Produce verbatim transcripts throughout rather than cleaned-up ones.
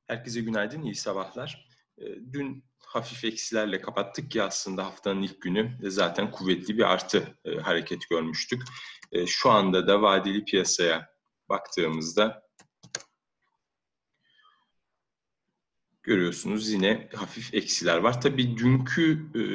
Herkese günaydın, iyi sabahlar. Eee, dün hafif eksilerle kapattık ki aslında haftanın ilk günü e, zaten kuvvetli bir artı e, hareket görmüştük. E, şu anda da vadeli piyasaya baktığımızda görüyorsunuz yine hafif eksiler var. Tabii dünkü e,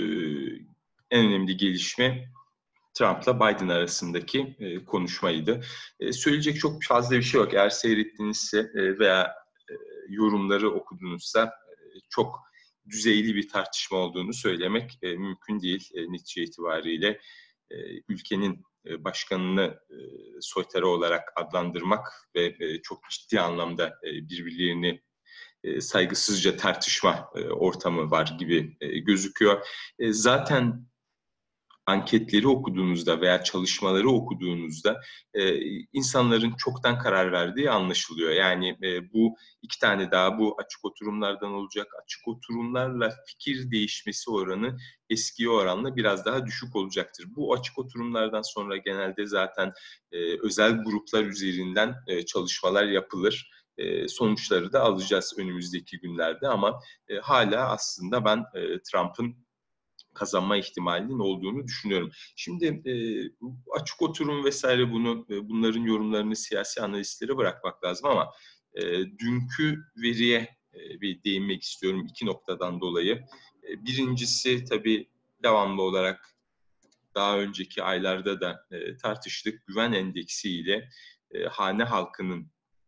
en önemli gelişme Trump'la Biden arasındaki e, konuşmaydı. E, söyleyecek çok fazla bir şey yok. Eğer seyrettinizse e, veya e, yorumları okudunuzsa e, çok düzeyli bir tartışma olduğunu söylemek e, mümkün değil. E, netice itibariyle e, ülkenin e, başkanını e, soytarı olarak adlandırmak ve e, çok ciddi anlamda e, birbirlerini e, saygısızca tartışma e, ortamı var gibi e, gözüküyor. E, zaten anketleri okuduğunuzda veya çalışmaları okuduğunuzda e, insanların çoktan karar verdiği anlaşılıyor. Yani e, bu iki tane daha bu açık oturumlardan olacak. Açık oturumlarla fikir değişmesi oranı eskiye oranla biraz daha düşük olacaktır. Bu açık oturumlardan sonra genelde zaten e, özel gruplar üzerinden e, çalışmalar yapılır. E, sonuçları da alacağız önümüzdeki günlerde ama e, hala aslında ben e, Trump'ın kazanma ihtimalinin olduğunu düşünüyorum. Şimdi e, açık oturum vesaire bunu e, bunların yorumlarını siyasi analistlere bırakmak lazım ama e, dünkü veriye e, bir değinmek istiyorum iki noktadan dolayı. E, birincisi tabii devamlı olarak daha önceki aylarda da e, tartıştık güven endeksi ile e, hane halkının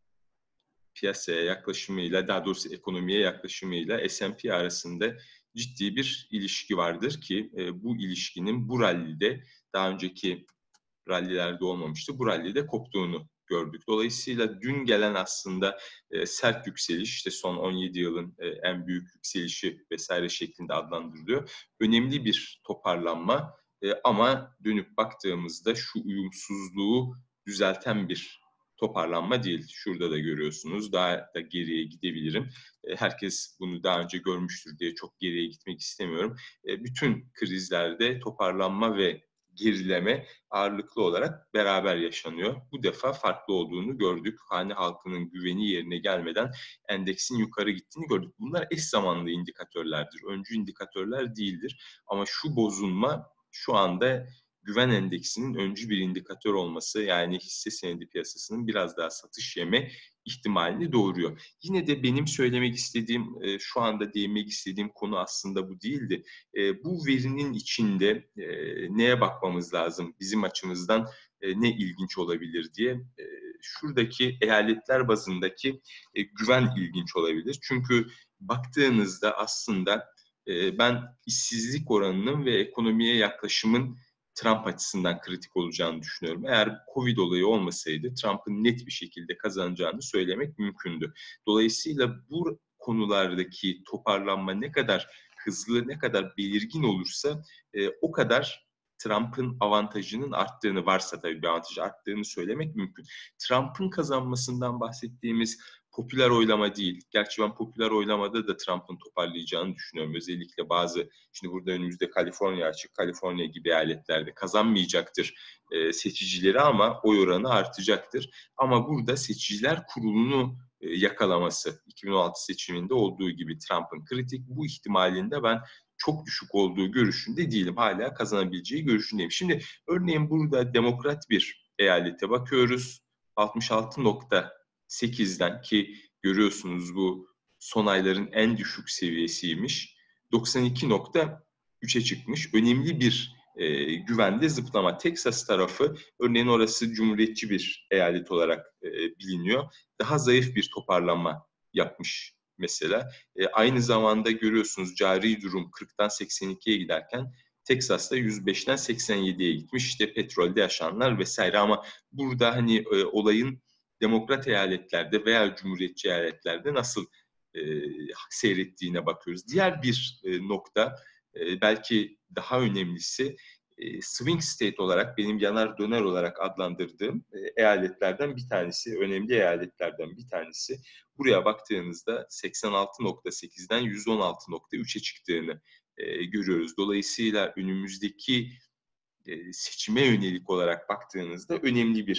piyasaya yaklaşımıyla, daha doğrusu ekonomiye yaklaşımıyla S and P arasında ciddi bir ilişki vardır ki e, bu ilişkinin bu rallide daha önceki rallilerde olmamıştı. Bu rallide koptuğunu gördük. Dolayısıyla dün gelen aslında e, sert yükseliş, işte son on yedi yılın e, en büyük yükselişi vesaire şeklinde adlandırılıyor. Önemli bir toparlanma e, ama dönüp baktığımızda şu uyumsuzluğu düzelten bir toparlanma değil. Şurada da görüyorsunuz. Daha da geriye gidebilirim. E, herkes bunu daha önce görmüştür diye çok geriye gitmek istemiyorum. E, bütün krizlerde toparlanma ve gerileme ağırlıklı olarak beraber yaşanıyor. Bu defa farklı olduğunu gördük. Hane halkının güveni yerine gelmeden endeksin yukarı gittiğini gördük. Bunlar eş zamanlı indikatörlerdir. Öncü indikatörler değildir. Ama şu bozulma şu anda güven endeksinin öncü bir indikatör olması, yani hisse senedi piyasasının biraz daha satış yeme ihtimalini doğuruyor. Yine de benim söylemek istediğim, şu anda değinmek istediğim konu aslında bu değildi. Bu verinin içinde neye bakmamız lazım? Bizim açımızdan ne ilginç olabilir diye. Şuradaki eyaletler bazındaki güven ilginç olabilir. Çünkü baktığınızda aslında ben işsizlik oranının ve ekonomiye yaklaşımın Trump açısından kritik olacağını düşünüyorum. Eğer Covid olayı olmasaydı Trump'ın net bir şekilde kazanacağını söylemek mümkündü. Dolayısıyla bu konulardaki toparlanma ne kadar hızlı, ne kadar belirgin olursa e, o kadar Trump'ın avantajının arttığını, varsa tabii bir avantajı arttığını söylemek mümkün. Trump'ın kazanmasından bahsettiğimiz popüler oylama değil. Gerçi ben popüler oylamada da Trump'ın toparlayacağını düşünüyorum. Özellikle bazı, şimdi burada önümüzde Kaliforniya açık, Kaliforniya gibi eyaletlerde kazanmayacaktır e, seçicileri ama oy oranı artacaktır. Ama burada seçiciler kurulunu e, yakalaması iki bin on altı seçiminde olduğu gibi Trump'ın kritik, bu ihtimalinde ben çok düşük olduğu görüşünde değilim. Hala kazanabileceği görüşündeyim. Şimdi örneğin burada demokrat bir eyalete bakıyoruz. altmış altı nokta sekizden, ki görüyorsunuz bu son ayların en düşük seviyesiymiş, doksan iki nokta üçe çıkmış. Önemli bir e, güvende zıplama. Texas tarafı, örneğin orası cumhuriyetçi bir eyalet olarak e, biliniyor. Daha zayıf bir toparlanma yapmış mesela. E, aynı zamanda görüyorsunuz cari durum kırktan seksen ikiye giderken Teksas'ta yüz beşten seksen yediye gitmiş. İşte petrolde yaşananlar vesaire, ama burada hani e, olayın demokrat eyaletlerde veya cumhuriyetçi eyaletlerde nasıl e, seyrettiğine bakıyoruz. Diğer bir e, nokta, e, belki daha önemlisi, e, swing state olarak benim yanar döner olarak adlandırdığım e, eyaletlerden bir tanesi, önemli eyaletlerden bir tanesi. Buraya baktığınızda seksen altı nokta sekizden yüz on altı nokta üçe çıktığını e, görüyoruz. Dolayısıyla önümüzdeki e, seçime yönelik olarak baktığınızda önemli bir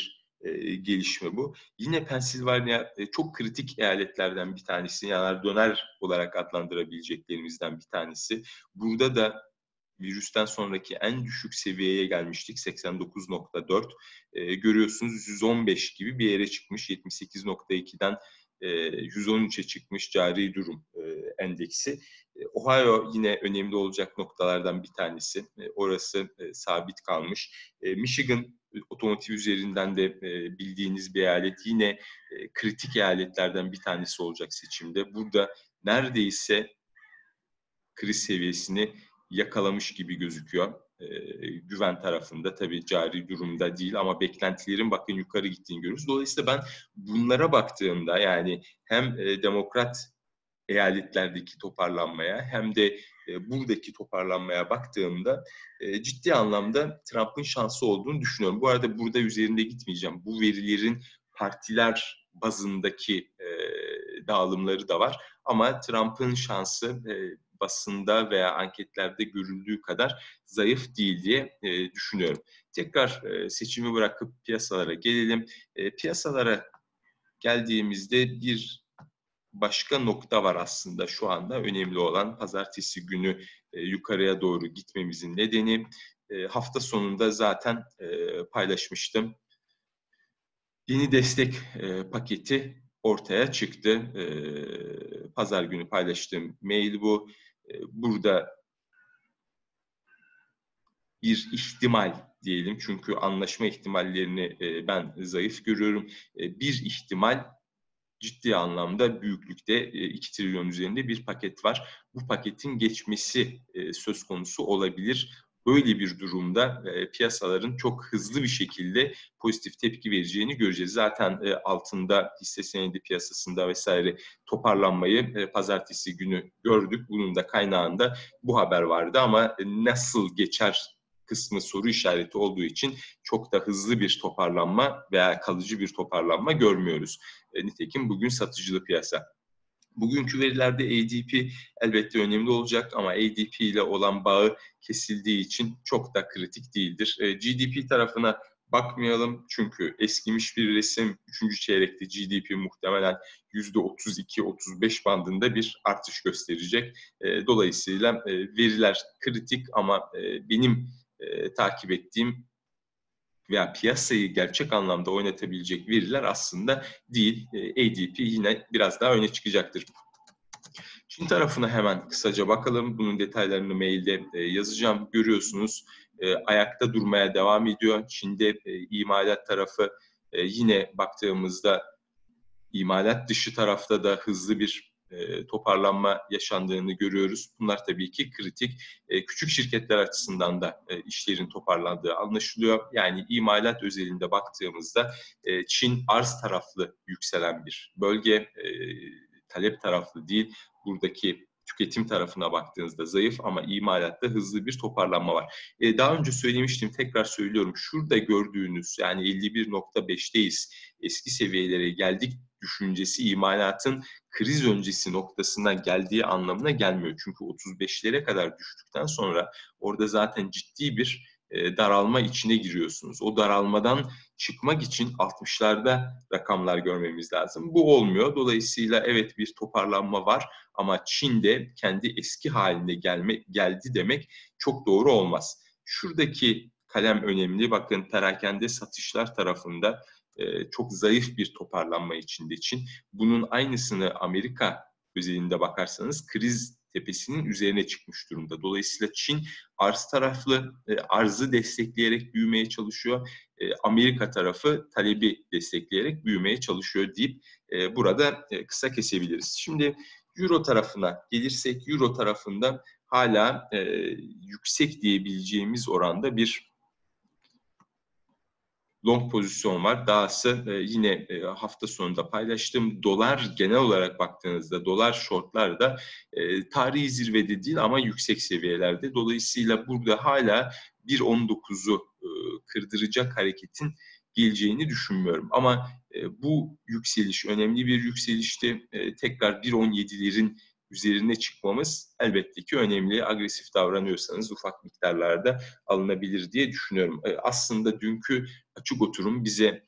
e, gelişme bu. Yine Pensilvanya e, çok kritik eyaletlerden bir tanesi, yanar döner olarak adlandırabileceklerimizden bir tanesi. Burada da virüsten sonraki en düşük seviyeye gelmiştik, seksen dokuz nokta dört. E, görüyorsunuz yüz on beş gibi bir yere çıkmış, yetmiş sekiz nokta ikiden e, yüz on üçe çıkmış cari durum e, endeksi. E, Ohio yine önemli olacak noktalardan bir tanesi. E, orası e, sabit kalmış. E, Michigan otomotiv üzerinden de e, bildiğiniz bir eyalet, yine e, kritik eyaletlerden bir tanesi olacak seçimde. Burada neredeyse kriz seviyesini yakalamış gibi gözüküyor. E, güven tarafında tabii cari durumda değil ama beklentilerin bakın yukarı gittiğini görüyoruz. Dolayısıyla ben bunlara baktığımda, yani hem e, demokrat eyaletlerdeki toparlanmaya hem de e, buradaki toparlanmaya baktığımda e, ciddi anlamda Trump'ın şansı olduğunu düşünüyorum. Bu arada burada üzerinde gitmeyeceğim. Bu verilerin partiler bazındaki e, dağılımları da var. Ama Trump'ın şansı e, basında veya anketlerde görüldüğü kadar zayıf değil diye e, düşünüyorum. Tekrar e, seçimi bırakıp piyasalara gelelim. E, piyasalara geldiğimizde bir başka nokta var aslında şu anda önemli olan. Pazartesi günü e, yukarıya doğru gitmemizin nedeni, e, hafta sonunda zaten e, paylaşmıştım. Yeni destek e, paketi ortaya çıktı. E, Pazar günü paylaştığım mail bu. E, burada bir ihtimal diyelim, çünkü anlaşma ihtimallerini e, ben zayıf görüyorum. E, bir ihtimal, ciddi anlamda büyüklükte iki trilyon üzerinde bir paket var. Bu paketin geçmesi söz konusu olabilir. Böyle bir durumda piyasaların çok hızlı bir şekilde pozitif tepki vereceğini göreceğiz. Zaten altında, hisse senedi piyasasında vesaire toparlanmayı pazartesi günü gördük. Bunun da kaynağında bu haber vardı ama nasıl geçer kısmı soru işareti olduğu için çok da hızlı bir toparlanma veya kalıcı bir toparlanma görmüyoruz. Nitekim bugün satıcılı piyasa. Bugünkü verilerde A D P elbette önemli olacak ama A D P ile olan bağı kesildiği için çok da kritik değildir. G D P tarafına bakmayalım çünkü eskimiş bir resim. Üçüncü çeyrekte G D P muhtemelen yüzde otuz iki otuz beş bandında bir artış gösterecek. Dolayısıyla veriler kritik ama benim takip ettiğim veya piyasayı gerçek anlamda oynatabilecek veriler aslında değil. A D P yine biraz daha öne çıkacaktır. Çin tarafına hemen kısaca bakalım. Bunun detaylarını mailde yazacağım. Görüyorsunuz ayakta durmaya devam ediyor. Çin'de imalat tarafı yine baktığımızda imalat dışı tarafta da hızlı bir e, toparlanma yaşandığını görüyoruz. Bunlar tabii ki kritik. E, küçük şirketler açısından da e, işlerin toparlandığı anlaşılıyor. Yani imalat özelinde baktığımızda e, Çin arz taraflı yükselen bir bölge, e, talep taraflı değil. Buradaki tüketim tarafına baktığınızda zayıf ama imalatta hızlı bir toparlanma var. E, daha önce söylemiştim, tekrar söylüyorum. Şurada gördüğünüz, yani elli bir nokta beşteyiz. Eski seviyelere geldik düşüncesi imalatın kriz öncesi noktasına geldiği anlamına gelmiyor. Çünkü otuz beşlere kadar düştükten sonra orada zaten ciddi bir e, daralma içine giriyorsunuz. O daralmadan çıkmak için altmışlarda rakamlar görmemiz lazım. Bu olmuyor. Dolayısıyla evet, bir toparlanma var ama Çin'de kendi eski haline gelme, geldi demek çok doğru olmaz. Şuradaki kalem önemli. Bakın, perakende satışlar tarafında e, çok zayıf bir toparlanma içinde Çin. Bunun aynısını Amerika özelinde bakarsanız kriz tepesinin üzerine çıkmış durumda. Dolayısıyla Çin arz taraflı, e, arzı destekleyerek büyümeye çalışıyor. E, Amerika tarafı talebi destekleyerek büyümeye çalışıyor deyip e, burada e, kısa kesebiliriz. Şimdi Euro tarafına gelirsek, Euro tarafında hala e, yüksek diyebileceğimiz oranda bir long pozisyon var. Dahası e, yine e, hafta sonunda paylaştığım dolar, genel olarak baktığınızda dolar shortlar da e, tarihi zirvede değil ama yüksek seviyelerde. Dolayısıyla burada hala bir on dokuzu e, kırdıracak hareketin geleceğini düşünmüyorum. Ama e, bu yükseliş önemli bir yükselişti. E, tekrar bir on yedilerin üzerine çıkmamız elbette ki önemli. Agresif davranıyorsanız ufak miktarlarda alınabilir diye düşünüyorum. E, aslında dünkü açık oturum bize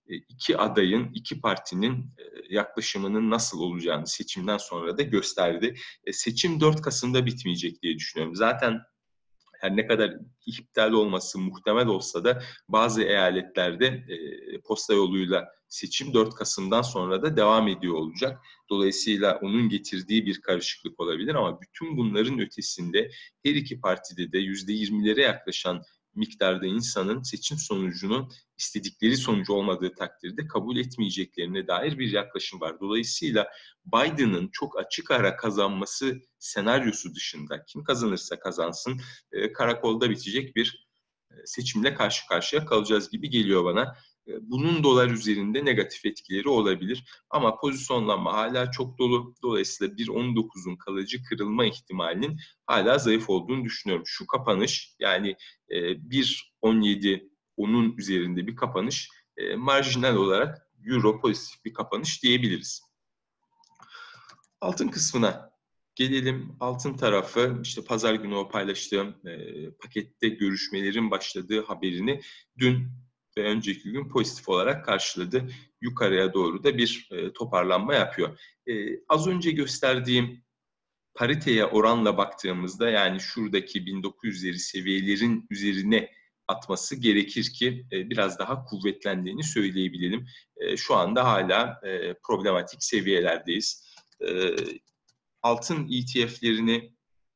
iki adayın, iki partinin yaklaşımının nasıl olacağını seçimden sonra da gösterdi. Seçim dört Kasım'da bitmeyecek diye düşünüyorum. Zaten her ne kadar iptal olması muhtemel olsa da bazı eyaletlerde e, posta yoluyla seçim dört Kasım'dan sonra da devam ediyor olacak. Dolayısıyla onun getirdiği bir karışıklık olabilir ama bütün bunların ötesinde her iki partide de yüzde yirmilere yaklaşan miktarda insanın seçim sonucunun istedikleri sonucu olmadığı takdirde kabul etmeyeceklerine dair bir yaklaşım var. Dolayısıyla Biden'ın çok açık ara kazanması senaryosu dışında kim kazanırsa kazansın e, karakolda bitecek bir seçimle karşı karşıya kalacağız gibi geliyor bana. Bunun dolar üzerinde negatif etkileri olabilir. Ama pozisyonlanma hala çok dolu. Dolayısıyla bir on dokuzun kalıcı kırılma ihtimalinin hala zayıf olduğunu düşünüyorum. Şu kapanış yani bir on yedi onun üzerinde bir kapanış marjinal olarak euro pozitif bir kapanış diyebiliriz. Altın kısmına gelelim. Altın tarafı işte pazar günü o paylaştığım e, pakette görüşmelerin başladığı haberini dün ve önceki gün pozitif olarak karşıladı. Yukarıya doğru da bir e, toparlanma yapıyor. E, az önce gösterdiğim pariteye oranla baktığımızda yani şuradaki bin dokuz yüzleri seviyelerin üzerine atması gerekir ki e, biraz daha kuvvetlendiğini söyleyebilelim. E, şu anda hala e, problematik seviyelerdeyiz. E, altın E T F'lerini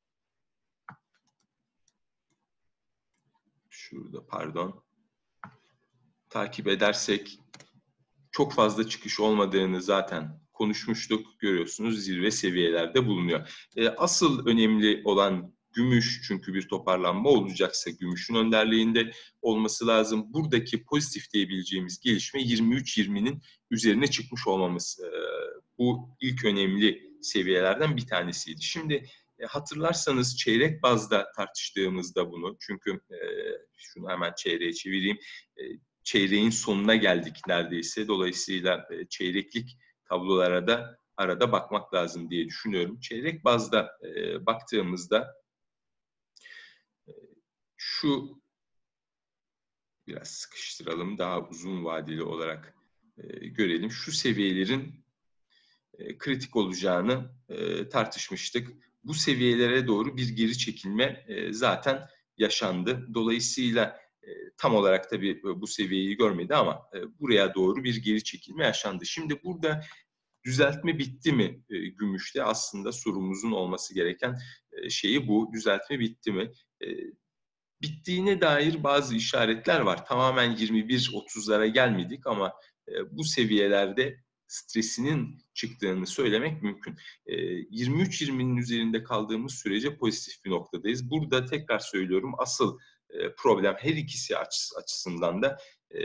şurada pardon takip edersek çok fazla çıkış olmadığını zaten konuşmuştuk. Görüyorsunuz zirve seviyelerde bulunuyor. E, asıl önemli olan gümüş çünkü bir toparlanma olacaksa gümüşün önderliğinde olması lazım. Buradaki pozitif diyebileceğimiz gelişme yirmi üç yirminin üzerine çıkmış olmamız. E, bu ilk önemli seviyelerden bir tanesiydi. Şimdi e, hatırlarsanız çeyrek bazda tartıştığımızda bunu çünkü e, şunu hemen çeyreğe çevireyim. E, çeyreğin sonuna geldik neredeyse. Dolayısıyla e, çeyreklik tablolara da arada bakmak lazım diye düşünüyorum. Çeyrek bazda e, baktığımızda e, şu biraz sıkıştıralım daha uzun vadeli olarak e, görelim. Şu seviyelerin e, kritik olacağını e, tartışmıştık. Bu seviyelere doğru bir geri çekilme e, zaten yaşandı. Dolayısıyla e, tam olarak tabii bu seviyeyi görmedi ama e, buraya doğru bir geri çekilme yaşandı. Şimdi burada düzeltme bitti mi e, gümüşte? Aslında sorumuzun olması gereken e, şeyi bu. Düzeltme bitti mi? E, bittiğine dair bazı işaretler var. Tamamen yirmi bir otuzlara gelmedik ama e, bu seviyelerde stresinin çıktığını söylemek mümkün. E, yirmi üç yirminin üzerinde kaldığımız sürece pozitif bir noktadayız. Burada tekrar söylüyorum asıl e, problem her ikisi açısı, açısından da e,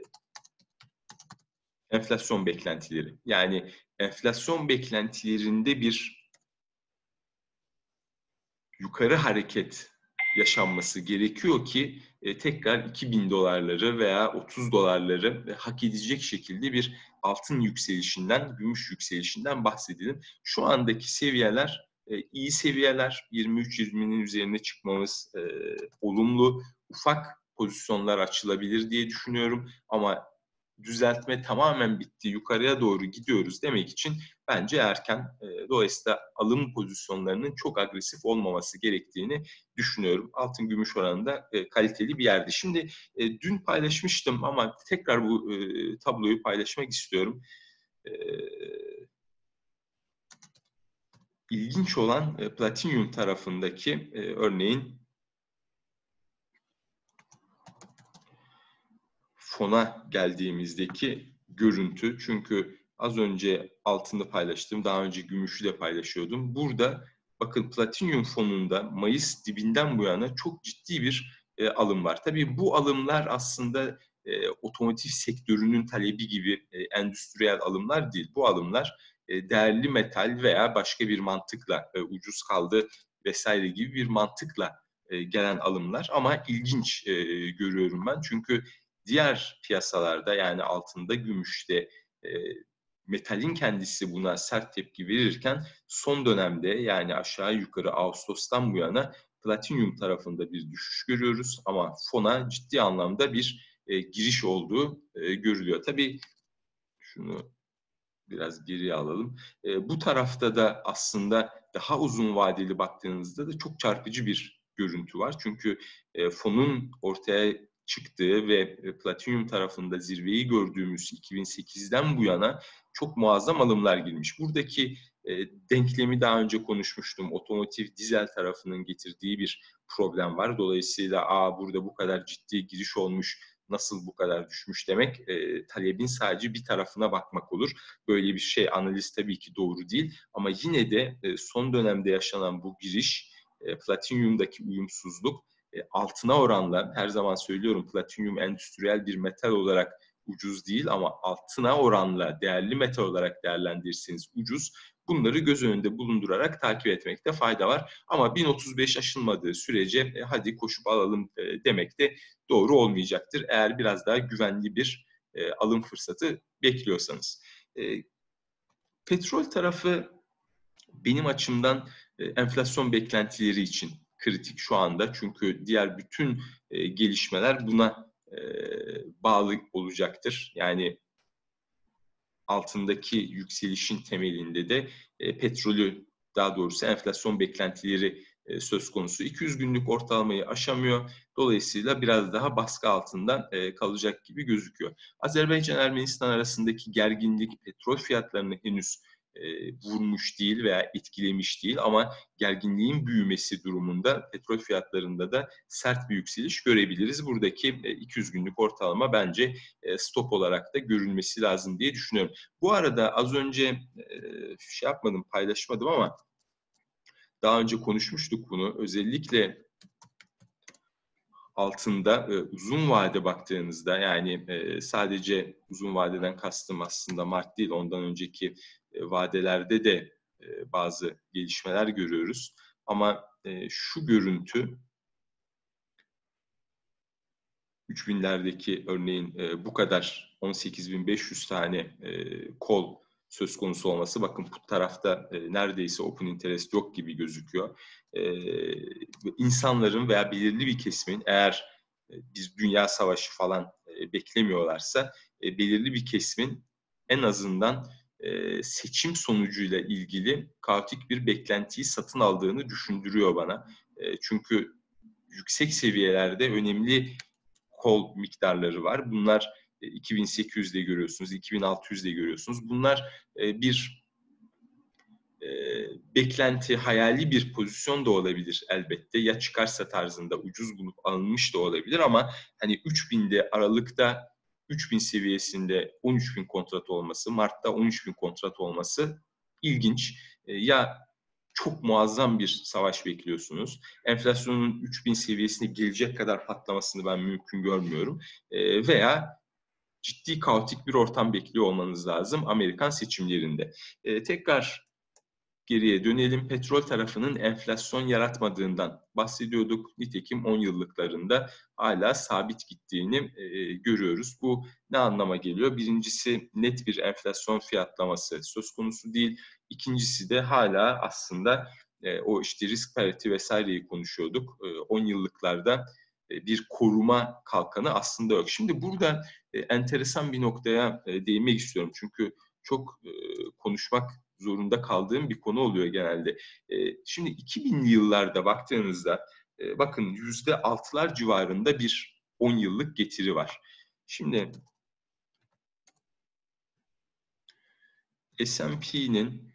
enflasyon beklentileri. Yani enflasyon beklentilerinde bir yukarı hareket yaşanması gerekiyor ki e, tekrar iki bin dolarları veya otuz dolarları e, hak edecek şekilde bir altın yükselişinden, gümüş yükselişinden bahsedelim. Şu andaki seviyeler e, iyi seviyeler. yirmi üç yirminin üzerine çıkmamız e, olumlu. Ufak pozisyonlar açılabilir diye düşünüyorum ama düzeltme tamamen bitti, yukarıya doğru gidiyoruz demek için bence erken. E, dolayısıyla alım pozisyonlarının çok agresif olmaması gerektiğini düşünüyorum. Altın gümüş oranında e, kaliteli bir yerde. Şimdi e, dün paylaşmıştım ama tekrar bu e, tabloyu paylaşmak istiyorum. E, ilginç olan e, platinyum tarafındaki e, örneğin fona geldiğimizdeki görüntü. Çünkü az önce altını paylaştım, daha önce gümüşü de paylaşıyordum. Burada bakın platinyum fonunda Mayıs dibinden bu yana çok ciddi bir e, alım var. Tabii bu alımlar aslında e, otomotiv sektörünün talebi gibi e, endüstriyel alımlar değil. Bu alımlar e, değerli metal veya başka bir mantıkla e, ucuz kaldı vesaire gibi bir mantıkla e, gelen alımlar. Ama ilginç e, görüyorum ben. Çünkü diğer piyasalarda yani altında, gümüşte e, metalin kendisi buna sert tepki verirken son dönemde yani aşağı yukarı Ağustos'tan bu yana platinyum tarafında bir düşüş görüyoruz ama fona ciddi anlamda bir e, giriş olduğu e, görülüyor. Tabii şunu biraz geriye alalım. E, bu tarafta da aslında daha uzun vadeli baktığınızda da çok çarpıcı bir görüntü var. Çünkü e, fonun ortaya çıktığı ve e, Platinum tarafında zirveyi gördüğümüz iki bin sekizden bu yana çok muazzam alımlar girmiş. Buradaki e, denklemi daha önce konuşmuştum. Otomotiv dizel tarafının getirdiği bir problem var. Dolayısıyla Aa, burada bu kadar ciddi giriş olmuş, nasıl bu kadar düşmüş demek e, talebin sadece bir tarafına bakmak olur. Böyle bir şey analiz tabii ki doğru değil ama yine de e, son dönemde yaşanan bu giriş, e, platinyumdaki uyumsuzluk e, altına oranla, her zaman söylüyorum platinyum endüstriyel bir metal olarak ucuz değil ama altına oranla değerli metal olarak değerlendirirseniz ucuz. Bunları göz önünde bulundurarak takip etmekte fayda var. Ama bin otuz beş aşılmadığı sürece e, hadi koşup alalım e, demek de doğru olmayacaktır. Eğer biraz daha güvenli bir e, alım fırsatı bekliyorsanız. E, petrol tarafı benim açımdan e, enflasyon beklentileri için kritik şu anda. Çünkü diğer bütün e, gelişmeler buna e, bağlı olacaktır. Yani altındaki yükselişin temelinde de e, petrolü, daha doğrusu enflasyon beklentileri e, söz konusu. iki yüz günlük ortalamayı aşamıyor. Dolayısıyla biraz daha baskı altında e, kalacak gibi gözüküyor. Azerbaycan-Ermenistan arasındaki gerginlik petrol fiyatlarını henüz e, vurmuş değil veya etkilemiş değil ama gerginliğin büyümesi durumunda petrol fiyatlarında da sert bir yükseliş görebiliriz. Buradaki e, iki yüz günlük ortalama bence e, stop olarak da görülmesi lazım diye düşünüyorum. Bu arada az önce e, şey yapmadım, paylaşmadım ama daha önce konuşmuştuk bunu. Özellikle altında e, uzun vade baktığınızda, yani e, sadece uzun vadeden kastım aslında Mart değil, ondan önceki e, vadelerde de e, bazı gelişmeler görüyoruz. Ama e, şu görüntü üç binlerdeki örneğin e, bu kadar on sekiz bin beş yüz tane e, kol söz konusu olması, bakın bu tarafta e, neredeyse open interest yok gibi gözüküyor. E, insanların veya belirli bir kesimin, eğer e, bir dünya savaşı falan e, beklemiyorlarsa e, belirli bir kesimin en azından e, seçim sonucuyla ilgili kaotik bir beklentiyi satın aldığını düşündürüyor bana. E, çünkü yüksek seviyelerde önemli kol miktarları var. Bunlar iki bin sekiz yüzde görüyorsunuz, iki bin altı yüzde görüyorsunuz. Bunlar bir e, beklenti, hayali bir pozisyon da olabilir elbette. Ya çıkarsa tarzında ucuz bulup alınmış da olabilir ama hani üç binde Aralık'ta üç bin seviyesinde on üç bin kontrat olması, Mart'ta on üç bin kontrat olması ilginç. E, ya çok muazzam bir savaş bekliyorsunuz. Enflasyonun üç bin seviyesine gelecek kadar patlamasını ben mümkün görmüyorum. E, veya ciddi kaotik bir ortam bekliyor olmanız lazım Amerikan seçimlerinde. E, tekrar geriye dönelim. Petrol tarafının enflasyon yaratmadığından bahsediyorduk. Nitekim on yıllıklarında hala sabit gittiğini e, görüyoruz. Bu ne anlama geliyor? Birincisi, net bir enflasyon fiyatlaması söz konusu değil. İkincisi de hala aslında e, o işte risk parity vesaireyi konuşuyorduk. E, on yıllıklarda e, bir koruma kalkanı aslında yok. Şimdi burada e, enteresan bir noktaya e, değinmek istiyorum. Çünkü çok e, konuşmak zorunda kaldığım bir konu oluyor genelde. E, şimdi iki binli yıllarda baktığınızda e, bakın yüzde altılar civarında bir on yıllık getiri var. Şimdi S and P'nin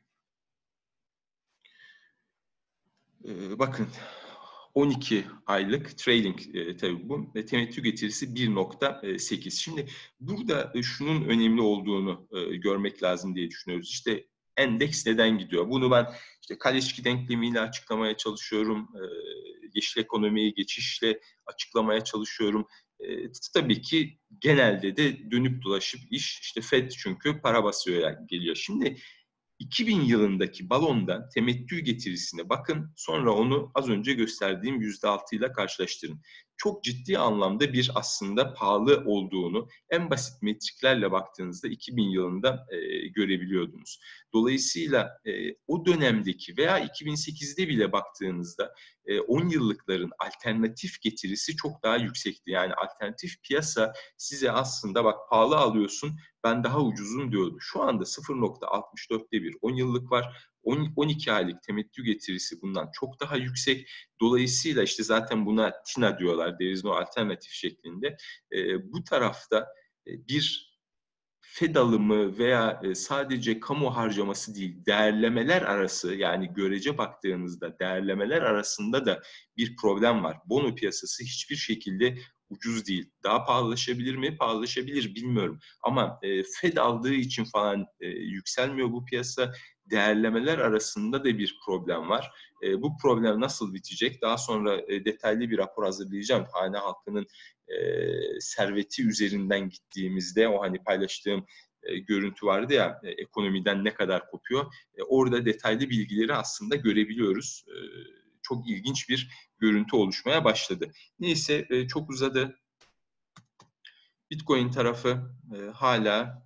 e, bakın on iki aylık trailing e, tabii bu ve temettü getirisi bir nokta sekiz. Şimdi burada e, şunun önemli olduğunu e, görmek lazım diye düşünüyoruz. İşte endeks neden gidiyor? Bunu ben işte Kaleşki denklemiyle açıklamaya çalışıyorum. E, yeşil ekonomiye geçişle açıklamaya çalışıyorum. E, tabii ki genelde de dönüp dolaşıp iş işte Fed, çünkü para basıyor geliyor. Şimdi iki bin yılındaki balonda temettü getirisine bakın, sonra onu az önce gösterdiğim yüzde altı ile karşılaştırın. çok ciddi anlamda bir aslında pahalı olduğunu en basit metriklerle baktığınızda iki bin yılında e, görebiliyordunuz. Dolayısıyla e, o dönemdeki veya iki bin sekizde bile baktığınızda e, on yıllıkların alternatif getirisi çok daha yüksekti. Yani alternatif piyasa size aslında bak pahalı alıyorsun, ben daha ucuzum diyordu. Şu anda sıfır nokta altmış dörtte bir on yıllık var. on iki aylık temettü getirisi bundan çok daha yüksek. Dolayısıyla işte zaten buna TINA diyorlar, there is no alternatif şeklinde. E, bu tarafta e, bir Fed alımı veya e, sadece kamu harcaması değil, değerlemeler arası, yani görece baktığınızda değerlemeler arasında da bir problem var. Bono piyasası hiçbir şekilde ucuz değil. Daha pahalılaşabilir mi? Pahalılaşabilir, bilmiyorum. Ama e, Fed aldığı için falan e, yükselmiyor bu piyasa. Değerlemeler arasında da bir problem var. E, bu problem nasıl bitecek? Daha sonra e, detaylı bir rapor hazırlayacağım. Hane halkının e, serveti üzerinden gittiğimizde o hani paylaştığım e, görüntü vardı ya, e, ekonomiden ne kadar kopuyor. E, orada detaylı bilgileri aslında görebiliyoruz. E, çok ilginç bir görüntü oluşmaya başladı. Neyse e, çok uzadı. Bitcoin tarafı e, hala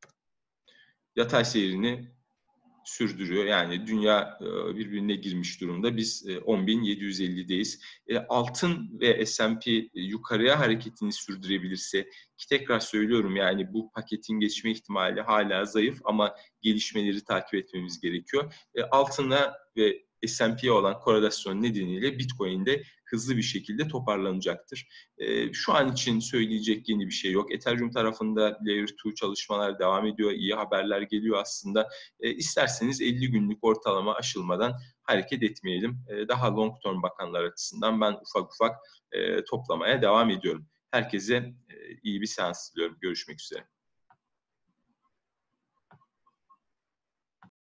yatay seyrini sürdürüyor. Yani dünya e, birbirine girmiş durumda. Biz e, on bin yedi yüz ellideyiz. E, altın ve S and P yukarıya hareketini sürdürebilirse, ki tekrar söylüyorum yani bu paketin geçme ihtimali hala zayıf ama gelişmeleri takip etmemiz gerekiyor. E, altına ve S and P'ye olan korelasyon nedeniyle Bitcoin de hızlı bir şekilde toparlanacaktır. E, şu an için söyleyecek yeni bir şey yok. Ethereum tarafında Layer iki çalışmalar devam ediyor. İyi haberler geliyor aslında. E, isterseniz elli günlük ortalama aşılmadan hareket etmeyelim. E, daha long term bakanlar açısından ben ufak ufak e, toplamaya devam ediyorum. Herkese e, iyi bir seans diliyorum. Görüşmek üzere.